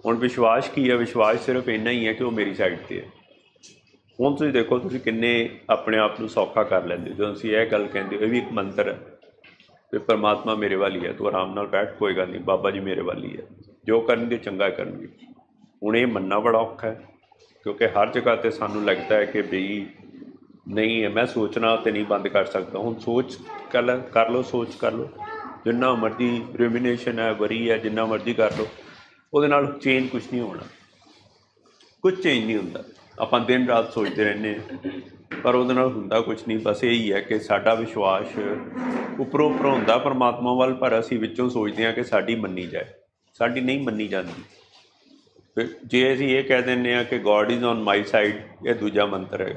ਹੁਣ ਵਿਸ਼ਵਾਸ ਕੀ ਹੈ? ਵਿਸ਼ਵਾਸ ਸਿਰਫ ਇੰਨਾ ਹੀ ਹੈ ਕਿ ਉਹ ਮੇਰੀ ਸਾਈਡ 'ਤੇ ਹੈ। ਹੁਣ ਤੁਸੀਂ ਦੇਖੋ, ਤੁਸੀਂ ਕਿੰਨੇ ਆਪਣੇ ਆਪ ਨੂੰ ਸੌਖਾ ਕਰ ਲੈਂਦੇ ਹੋ ਜਦੋਂ ਅਸੀਂ ਇਹ ਗੱਲ ਕਹਿੰਦੇ ਹੋ। ਇਹ ਵੀ ਇੱਕ ਮੰਤਰ ਹੈ ਕਿ ਪਰਮਾਤਮਾ ਮੇਰੇ ਵੱਲ ਹੀ ਹੈ, ਤੂੰ ਆਰਾਮ ਨਾਲ ਬੈਠ, ਕੋਈ ਗੱਲ ਨਹੀਂ, ਬਾਬਾ ਜੀ ਮੇਰੇ ਵੱਲ ਹੀ ਹੈ, ਜੋ ਕਰਨਗੇ ਚੰਗਾ ਕਰਨਗੇ। ਹੁਣ ਇਹ ਮੰਨਣਾ ਬੜਾ ਔਖਾ ਹੈ, ਕਿਉਂਕਿ ਹਰ ਜਗ੍ਹਾ 'ਤੇ ਸਾਨੂੰ ਲੱਗਦਾ ਹੈ ਕਿ ਬਈ ਨਹੀਂ ਹੈ, ਮੈਂ ਸੋਚਣਾ ਤਾਂ ਨਹੀਂ ਬੰਦ ਕਰ ਸਕਦਾ। ਹੁਣ ਸੋਚ ਕਰ ਲਓ, ਸੋਚ ਕਰ ਲਓ, ਜਿੰਨਾ ਮਰਜ਼ੀ ਰੂਮੀਨੇਸ਼ਨ ਹੈ, ਵਰੀ ਹੈ, ਜਿੰਨਾ ਮਰਜ਼ੀ ਕਰ ਲਓ, ਉਹਦੇ ਨਾਲ ਚੇਂਜ ਕੁਛ ਨਹੀਂ ਹੋਣਾ, ਕੁਛ ਚੇਂਜ ਨਹੀਂ ਹੁੰਦਾ। ਆਪਾਂ ਦਿਨ ਰਾਤ ਸੋਚਦੇ ਰਹਿੰਦੇ ਹਾਂ, ਪਰ ਉਹਦੇ ਨਾਲ ਹੁੰਦਾ ਕੁਛ ਨਹੀਂ। ਬਸ ਇਹੀ ਹੈ ਕਿ ਸਾਡਾ ਵਿਸ਼ਵਾਸ ਉੱਪਰੋਂ ਉੱਪਰੋਂ ਹੁੰਦਾ ਪਰਮਾਤਮਾ ਵੱਲ, ਪਰ ਅਸੀਂ ਵਿੱਚੋਂ ਸੋਚਦੇ ਹਾਂ ਕਿ ਸਾਡੀ ਮੰਨੀ ਜਾਏ, ਸਾਡੀ ਨਹੀਂ ਮੰਨੀ ਜਾਂਦੀ। ਫਿਰ ਜੇ ਅਸੀਂ ਇਹ ਕਹਿ ਦਿੰਦੇ ਹਾਂ ਕਿ God is on my side, ਇਹ ਦੂਜਾ ਮੰਤਰ ਹੈਗਾ।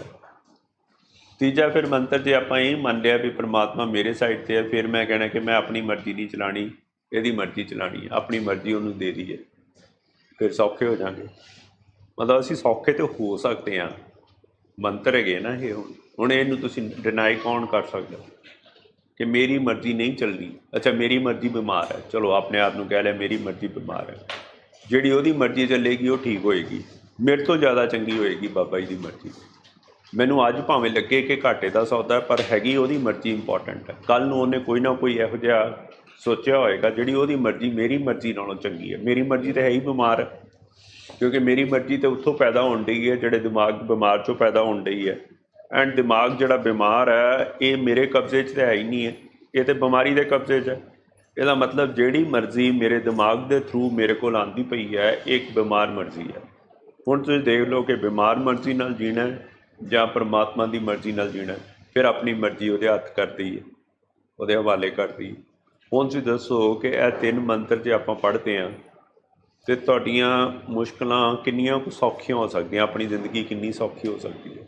ਤੀਜਾ ਫਿਰ ਮੰਤਰ ਜੇ ਆਪਾਂ ਇਹ ਮੰਨ ਲਿਆ ਵੀ ਪਰਮਾਤਮਾ ਮੇਰੇ ਸਾਈਡ 'ਤੇ ਹੈ, ਫਿਰ ਮੈਂ ਕਹਿਣਾ ਕਿ ਮੈਂ ਆਪਣੀ ਮਰਜ਼ੀ ਨਹੀਂ ਚਲਾਉਣੀ, ਇਹਦੀ ਮਰਜ਼ੀ ਚਲਾਉਣੀ ਹੈ, ਆਪਣੀ ਮਰਜ਼ੀ ਉਹਨੂੰ ਦੇ ਦਈਏ, ਫਿਰ ਸੌਖੇ ਹੋ ਜਾਵਾਂਗੇ। ਮਤਲਬ ਅਸੀਂ ਸੌਖੇ ਤਾਂ ਹੋ ਸਕਦੇ ਹਾਂ, ਮੰਤਰ ਹੈਗੇ ਨਾ ਇਹ। ਹੁਣ ਇਹਨੂੰ ਤੁਸੀਂ ਡਿਨਾਈ ਕੌਣ ਕਰ ਸਕਦਾ ਕਿ ਮੇਰੀ ਮਰਜ਼ੀ ਨਹੀਂ ਚੱਲਣੀ? ਅੱਛਾ, ਮੇਰੀ ਮਰਜ਼ੀ ਬਿਮਾਰ ਹੈ, ਚਲੋ ਆਪਣੇ ਆਪ ਨੂੰ ਕਹਿ ਲਿਆ ਮੇਰੀ ਮਰਜ਼ੀ ਬਿਮਾਰ ਹੈ, ਜਿਹੜੀ ਉਹਦੀ ਮਰਜ਼ੀ ਚੱਲੇਗੀ ਉਹ ਠੀਕ ਹੋਏਗੀ, ਮੇਰੇ ਤੋਂ ਜ਼ਿਆਦਾ ਚੰਗੀ ਹੋਏਗੀ ਬਾਬਾ ਜੀ ਦੀ ਮਰਜ਼ੀ। ਮੈਨੂੰ ਅੱਜ ਭਾਵੇਂ ਲੱਗੇ ਕਿ ਘਾਟੇ ਦਾ ਸੌਦਾ, ਪਰ ਹੈਗੀ ਉਹਦੀ ਮਰਜ਼ੀ ਇੰਪੋਰਟੈਂਟ ਹੈ। ਕੱਲ੍ਹ ਨੂੰ ਉਹਨੇ ਕੋਈ ਨਾ ਕੋਈ ਇਹੋ ਜਿਹਾ ਸੋਚਿਆ ਹੋਏਗਾ ਜਿਹੜੀ ਉਹਦੀ ਮਰਜ਼ੀ ਮੇਰੀ ਮਰਜ਼ੀ ਨਾਲੋਂ ਚੰਗੀ ਹੈ। ਮੇਰੀ ਮਰਜ਼ੀ ਤਾਂ ਹੈ ਹੀ ਬਿਮਾਰ ਹੈ, ਕਿਉਂਕਿ ਮੇਰੀ ਮਰਜ਼ੀ ਤਾਂ ਉੱਥੋਂ ਪੈਦਾ ਹੋਣ ਡਈ ਹੈ, ਜਿਹੜੇ ਦਿਮਾਗ ਬਿਮਾਰ 'ਚੋਂ ਪੈਦਾ ਹੋਣ ਡਈ ਹੈ। ਐਂਡ ਦਿਮਾਗ ਜਿਹੜਾ ਬਿਮਾਰ ਹੈ ਇਹ ਮੇਰੇ ਕਬਜ਼ੇ 'ਚ ਤਾਂ ਹੈ ਹੀ ਨਹੀਂ ਹੈ, ਇਹ ਤਾਂ ਬਿਮਾਰੀ ਦੇ ਕਬਜ਼ੇ 'ਚ ਹੈ। ਇਹਦਾ ਮਤਲਬ ਜਿਹੜੀ ਮਰਜ਼ੀ ਮੇਰੇ ਦਿਮਾਗ ਦੇ ਥਰੂ ਮੇਰੇ ਕੋਲ ਆਉਂਦੀ ਪਈ ਹੈ, ਇਹ ਇੱਕ ਬਿਮਾਰ ਮਰਜ਼ੀ ਹੈ। ਹੁਣ ਤੁਸੀਂ ਦੇਖ ਲਓ ਕਿ ਬਿਮਾਰ ਮਰਜ਼ੀ ਨਾਲ ਜੀਣਾ ਜਾਂ ਪਰਮਾਤਮਾ ਦੀ ਮਰਜ਼ੀ ਨਾਲ ਜੀਣਾ, ਫਿਰ ਆਪਣੀ ਮਰਜ਼ੀ ਉਹਦੇ ਹੱਥ ਕਰ ਦਈਏ, ਉਹਦੇ ਹਵਾਲੇ ਕਰ ਦਈਏ। ਹੁਣ ਤੁਸੀਂ ਦੱਸੋ ਕਿ ਇਹ ਤਿੰਨ ਮੰਤਰ ਜੇ ਆਪਾਂ ਪੜ੍ਹਦੇ ਹਾਂ ਅਤੇ ਤੁਹਾਡੀਆਂ ਮੁਸ਼ਕਿਲਾਂ ਕਿੰਨੀਆਂ ਕੁ ਸੌਖੀਆਂ ਹੋ ਸਕਦੀਆਂ, ਆਪਣੀ ਜ਼ਿੰਦਗੀ ਕਿੰਨੀ ਸੌਖੀ ਹੋ ਸਕਦੀ ਹੈ।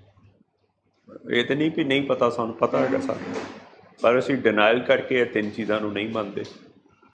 ਇਹ ਤਾਂ ਨਹੀਂ ਕਿ ਨਹੀਂ ਪਤਾ, ਸਾਨੂੰ ਪਤਾ ਹੈਗਾ ਸਾਨੂੰ, ਪਰ ਅਸੀਂ ਡਿਨਾਇਲ ਕਰਕੇ ਇਹ ਤਿੰਨ ਚੀਜ਼ਾਂ ਨੂੰ ਨਹੀਂ ਮੰਨਦੇ।